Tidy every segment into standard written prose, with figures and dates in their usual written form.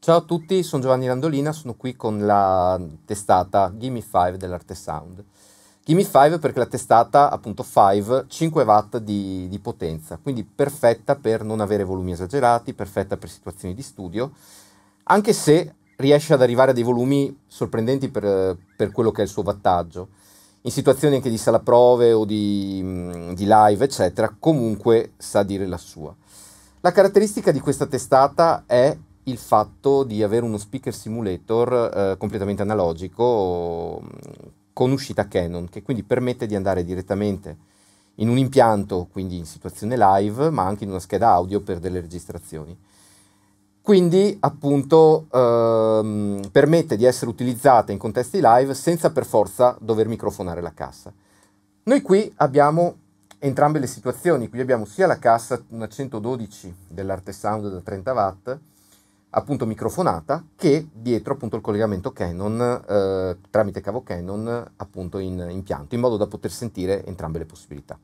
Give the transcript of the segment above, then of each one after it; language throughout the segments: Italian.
Ciao a tutti, sono Giovanni Landolina, sono qui con la testata Gimme 5 dell'Artesound. Gimme 5 perché la testata, appunto 5, 5 watt di potenza, quindi perfetta per non avere volumi esagerati, perfetta per situazioni di studio, anche se riesce ad arrivare a dei volumi sorprendenti per quello che è il suo wattaggio. In situazioni anche di sala prove o di live, eccetera, comunque sa dire la sua. La caratteristica di questa testata è il fatto di avere uno speaker simulator completamente analogico con uscita Canon, che quindi permette di andare direttamente in un impianto, quindi in situazione live, ma anche in una scheda audio per delle registrazioni. Quindi appunto permette di essere utilizzata in contesti live senza per forza dover microfonare la cassa. Noi qui abbiamo entrambe le situazioni, qui abbiamo sia la cassa, una 112 dell'Artesound da 30 watt, appunto microfonata, che dietro appunto il collegamento Canon tramite cavo Canon appunto in impianto, in modo da poter sentire entrambe le possibilità.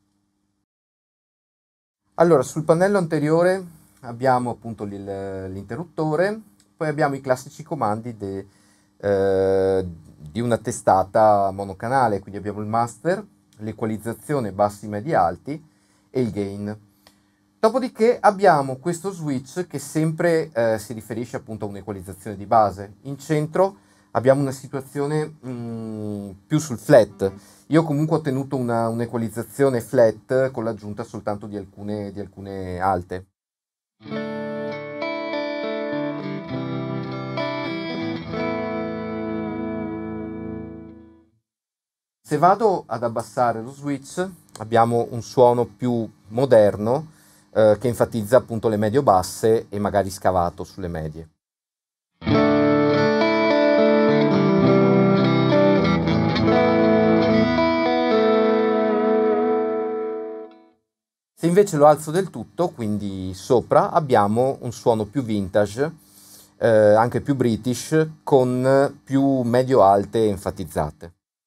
Allora, sul pannello anteriore abbiamo appunto l'interruttore, poi abbiamo i classici comandi di una testata monocanale, quindi abbiamo il master, l'equalizzazione bassi, medi, alti e il gain. Dopodiché abbiamo questo switch che sempre si riferisce appunto a un'equalizzazione di base. In centro abbiamo una situazione più sul flat. Io comunque ho tenuto un'equalizzazione flat con l'aggiunta soltanto di alcune alte. Se vado ad abbassare lo switch abbiamo un suono più moderno che enfatizza appunto le medio-basse e magari scavato sulle medie. Se invece lo alzo del tutto, quindi sopra, abbiamo un suono più vintage, anche più british, con più medio-alte enfatizzate.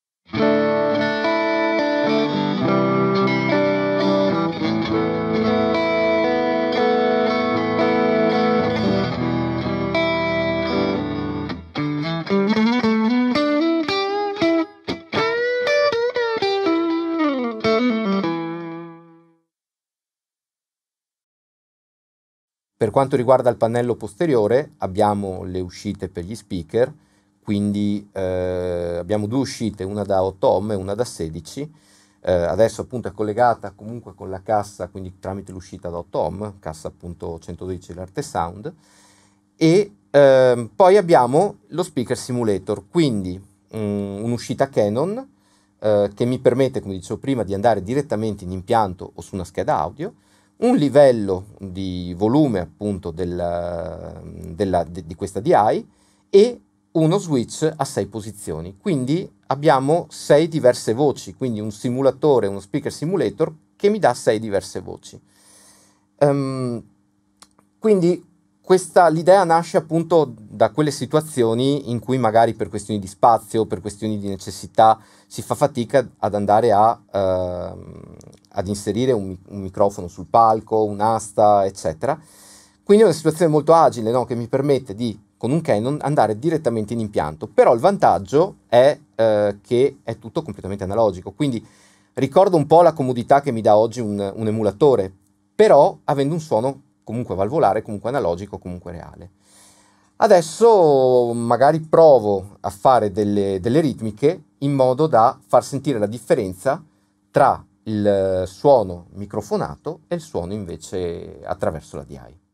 Per quanto riguarda il pannello posteriore abbiamo le uscite per gli speaker, quindi abbiamo due uscite, una da 8 ohm e una da 16. Adesso appunto è collegata comunque con la cassa, quindi tramite l'uscita da 8 ohm, cassa appunto 112 dell'Artesound. E poi abbiamo lo speaker simulator, quindi un'uscita Canon che mi permette, come dicevo prima, di andare direttamente in impianto o su una scheda audio, un livello di volume appunto di questa DI e uno switch a 6 posizioni. Quindi abbiamo 6 diverse voci, quindi un simulatore, uno speaker simulator che mi dà 6 diverse voci. Quindi l'idea nasce appunto da quelle situazioni in cui magari per questioni di spazio, per questioni di necessità, si fa fatica ad andare ad inserire un microfono sul palco, un'asta, eccetera. Quindi è una situazione molto agile, no? Che mi permette di, con un Canon, andare direttamente in impianto. Però il vantaggio è che è tutto completamente analogico. Quindi ricordo un po' la comodità che mi dà oggi un emulatore, però avendo un suono comunque valvolare, comunque analogico, comunque reale. Adesso magari provo a fare delle ritmiche in modo da far sentire la differenza tra il suono microfonato e il suono invece attraverso la DI.